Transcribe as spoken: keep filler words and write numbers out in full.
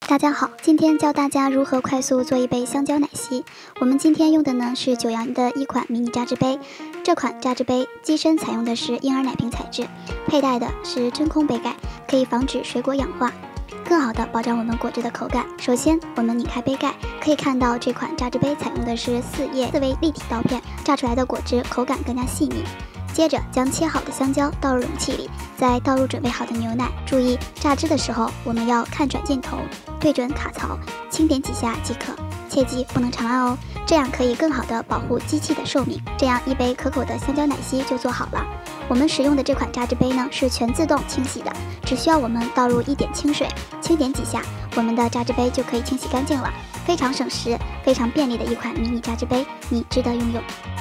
大家好，今天教大家如何快速做一杯香蕉奶昔。我们今天用的呢是九阳的一款迷你榨汁杯，这款榨汁杯机身采用的是婴儿奶瓶材质，佩戴的是真空杯盖，可以防止水果氧化，更好的保障我们果汁的口感。首先，我们拧开杯盖，可以看到这款榨汁杯采用的是四叶四维立体刀片，榨出来的果汁口感更加细腻。接着将切好的香蕉倒入容器里，再倒入准备好的牛奶。注意榨汁的时候，我们要看准箭头，对准卡槽，轻点几下即可，切记不能长按哦，这样可以更好的保护机器的寿命。这样一杯可口的香蕉奶昔就做好了。我们使用的这款榨汁杯呢是全自动清洗的，只需要我们倒入一点清水，轻点几下，我们的榨汁杯就可以清洗干净了，非常省时，非常便利的一款迷你榨汁杯，你值得拥有。